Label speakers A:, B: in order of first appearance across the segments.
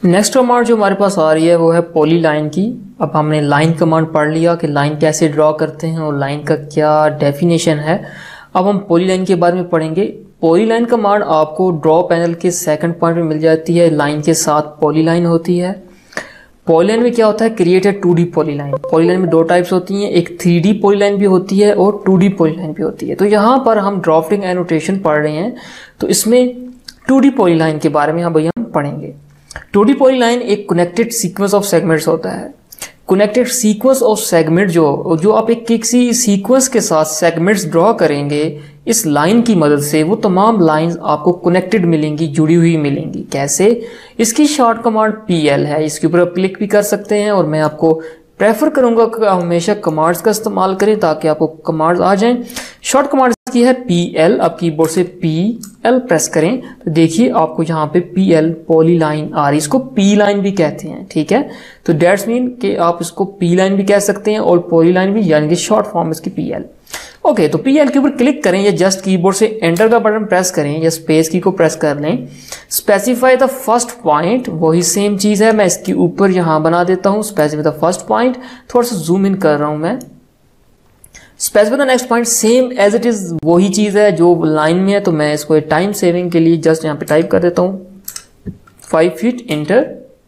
A: Next command जो हमारे पास आ रही है वो है पॉलीलाइन की। अब हमने लाइन कमांड पढ़ लिया कि लाइन कैसे ड्रॉ करते हैं और लाइन का क्या डेफिनेशन है। अब हम पॉलीलाइन के बारे में पढ़ेंगे। पॉलीलाइन कमांड आपको ड्रॉ पैनल के सेकंड पॉइंट में मिल जाती है। लाइन के साथ पॉलीलाइन होती है। पॉलीलाइन में क्या होता है, create a 2D polyline. Polyline में दो टाइप्स होती हैं, एक 3D पॉलीलाइन भी होती है और 2D पॉलीलाइन भी होती है। तो यहाँ पर हम ड्राफ्टिंग एनोटेशन पढ़ रहे हैं, तो इसमें 2D पॉलीलाइन के बारे में भैया हम पढ़ेंगे। 2D पॉलीलाइन एक कनेक्टेड सीक्वेंस ऑफ सेगमेंट्स होता है। कनेक्टेड सीक्वेंस ऑफ सेगमेंट जो आप एक किसी सीक्वेंस के साथ सेगमेंट्स ड्रॉ करेंगे, इस लाइन की मदद से वो तमाम लाइंस आपको कनेक्टेड मिलेंगी, जुड़ी हुई मिलेंगी। कैसे? इसकी शॉर्ट कमांड PL है। इसके ऊपर आप क्लिक भी कर सकते हैं और मैं आपको प्रेफर करूंगा कि आप हमेशा कमांड्स का इस्तेमाल करें ताकि आपको कमांड्स आ जाएं। शॉर्ट कमांड की है PL। आप कीबोर्ड से PL प्रेस करें तो देखिए आपको यहाँ पे PL पॉलीलाइन आ रही है। इसको P लाइन भी कहते हैं, ठीक है। तो डेट्स मीन कि आप इसको P लाइन भी कह सकते हैं और पॉलीलाइन भी, यानी कि शॉर्ट फॉर्म इसकी PL। ओके, तो PL के ऊपर क्लिक करें या जस्ट कीबोर्ड से एंटर का बटन प्रेस करें या स्पेस की को प्रेस कर लें। स्पेसिफाई द फर्स्ट पॉइंट, वही सेम चीज है। मैं इसके ऊपर यहां बना देता हूं स्पेसिफाई द फर्स्ट पॉइंट। थोड़ा सा जूम इन कर रहा हूं मैं। Specify the next point, same as it is वही चीज है जो लाइन में है। तो मैं इसको टाइम सेविंग के लिए जस्ट यहाँ पे टाइप कर देता हूँ 5 फीट, एंटर।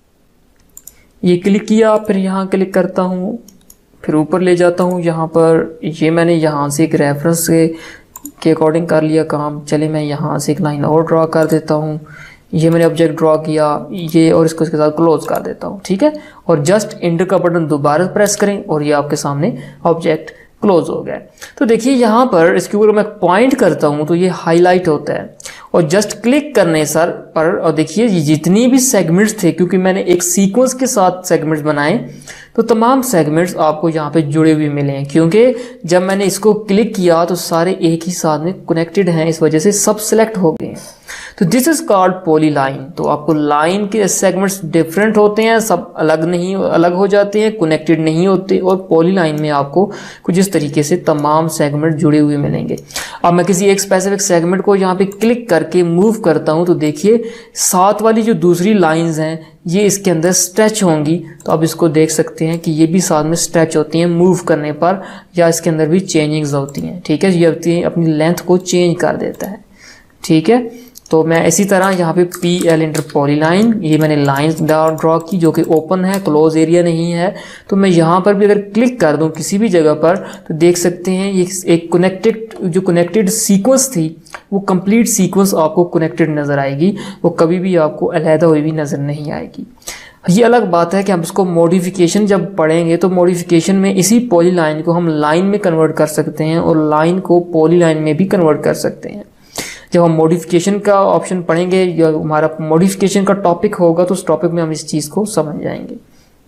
A: ये क्लिक किया, फिर यहाँ क्लिक करता हूँ, फिर ऊपर ले जाता हूँ। यहाँ पर ये मैंने यहाँ से एक रेफरेंस के अकॉर्डिंग कर लिया काम। चले मैं यहाँ से एक लाइन और ड्रॉ कर देता हूँ। ये मैंने ऑब्जेक्ट ड्रॉ किया ये, और इसको इसके साथ क्लोज कर देता हूँ, ठीक है। और जस्ट एंटर का बटन दोबारा प्रेस करें और ये आपके सामने ऑब्जेक्ट क्लोज हो गया। तो देखिए यहाँ पर इसके ऊपर मैं पॉइंट करता हूँ तो ये हाईलाइट होता है, और जस्ट क्लिक करने सर पर और देखिए ये जितनी भी सेगमेंट्स थे, क्योंकि मैंने एक सीक्वेंस के साथ सेगमेंट्स बनाए, तो तमाम सेगमेंट्स आपको यहाँ पे जुड़े हुए मिले हैं। क्योंकि जब मैंने इसको क्लिक किया तो सारे एक ही साथ में कनेक्टेड हैं, इस वजह से सब सिलेक्ट हो गए। तो दिस इज कॉल्ड पॉलीलाइन। तो आपको लाइन के सेगमेंट्स डिफरेंट होते हैं, सब अलग हो जाते हैं, कनेक्टेड नहीं होते। और पॉलीलाइन में आपको कुछ इस तरीके से तमाम सेगमेंट जुड़े हुए मिलेंगे। अब मैं किसी एक स्पेसिफिक सेगमेंट को यहाँ पे क्लिक करके मूव करता हूँ तो देखिए साथ वाली जो दूसरी लाइंस हैं ये इसके अंदर स्ट्रेच होंगी। तो आप इसको देख सकते हैं कि ये भी साथ में स्ट्रेच होती हैं मूव करने पर, या इसके अंदर भी चेंजिंग्स होती हैं, ठीक है। ये अपनी लेंथ को चेंज कर देता है, ठीक है। तो मैं इसी तरह यहाँ पे PL इंटर पॉलीलाइन, ये मैंने लाइंस ड्रॉ की जो कि ओपन है, क्लोज एरिया नहीं है। तो मैं यहाँ पर भी अगर क्लिक कर दूँ किसी भी जगह पर तो देख सकते हैं ये एक कनेक्टेड सीक्वेंस थी, वो कंप्लीट सीक्वेंस आपको कनेक्टेड नजर आएगी, वो कभी भी आपको अलहदा हुई भी नजर नहीं आएगी। ये अलग बात है कि हम इसको मॉडिफिकेशन जब पढ़ेंगे तो मॉडिफिकेशन में इसी पॉलीलाइन को हम लाइन में कन्वर्ट कर सकते हैं और लाइन को पॉलीलाइन में भी कन्वर्ट कर सकते हैं। जब हम मॉडिफिकेशन का ऑप्शन पढ़ेंगे या हमारा मॉडिफिकेशन का टॉपिक होगा तो उस टॉपिक में हम इस चीज को समझ जाएंगे।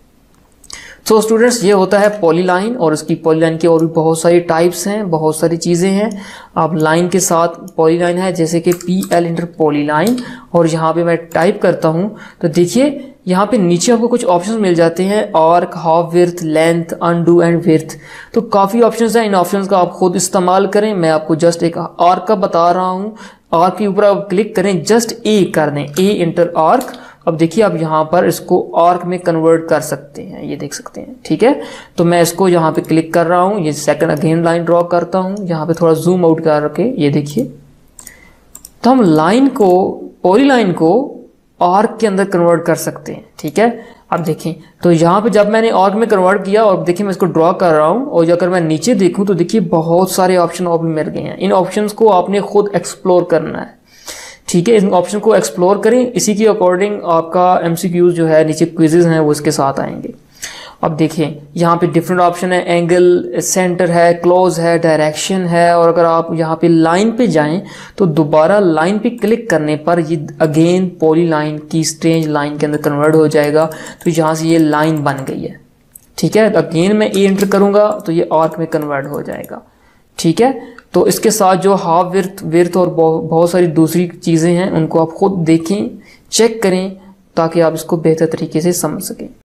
A: तो स्टूडेंट्स ये होता है पॉलीलाइन, और इसकी पॉलीलाइन की और भी बहुत सारी टाइप्स हैं, बहुत सारी चीजें हैं। अब लाइन के साथ पॉलीलाइन है जैसे कि PL इंटर पॉलीलाइन, और यहाँ पे मैं टाइप करता हूँ तो देखिए यहाँ पे नीचे आपको कुछ ऑप्शंस मिल जाते हैं, arc, half width, length, undo and width. तो काफी ऑप्शंस हैं, इन ऑप्शंस का आप खुद इस्तेमाल करें। मैं आपको जस्ट एक आर्क का बता रहा हूँ। आर्क के ऊपर आप क्लिक करें, जस्ट A कर दें, A इंटर आर्क। अब देखिए आप यहाँ पर इसको आर्क में कन्वर्ट कर सकते हैं, ये देख सकते हैं, ठीक है। तो मैं इसको यहाँ पे क्लिक कर रहा हूँ, ये सेकंड अगेन लाइन ड्रॉ करता हूँ, यहाँ पे थोड़ा जूम आउट कर रखे, ये देखिए। तो हम लाइन को, पॉलीलाइन को आर्क के अंदर कन्वर्ट कर सकते हैं, ठीक है। अब देखें तो यहाँ पे जब मैंने आर्क में कन्वर्ट किया और देखिए मैं इसको ड्रॉ कर रहा हूँ, और अगर मैं नीचे देखूँ तो देखिए बहुत सारे ऑप्शन और भी मिल गए हैं। इन ऑप्शंस को आपने खुद एक्सप्लोर करना है, ठीक है। इन ऑप्शन को एक्सप्लोर करें, इसी के अकॉर्डिंग आपका MCQs जो है नीचे क्विजेज हैं वो इसके साथ आएंगे। अब देखिए यहाँ पे डिफरेंट ऑप्शन है, एंगल, सेंटर है, क्लोज है, डायरेक्शन है। और अगर आप यहाँ पे लाइन पे जाएं तो दोबारा लाइन पे क्लिक करने पर ये अगेन पॉलीलाइन की स्ट्रेंज लाइन के अंदर कन्वर्ट हो जाएगा। तो यहाँ से ये लाइन बन गई है, ठीक है। अगेन मैं A एंटर करूंगा तो ये आर्क में कन्वर्ट हो जाएगा, ठीक है। तो इसके साथ जो हाफ विड्थ और बहुत सारी दूसरी चीजें हैं उनको आप खुद देखें, चेक करें ताकि आप इसको बेहतर तरीके से समझ सकें।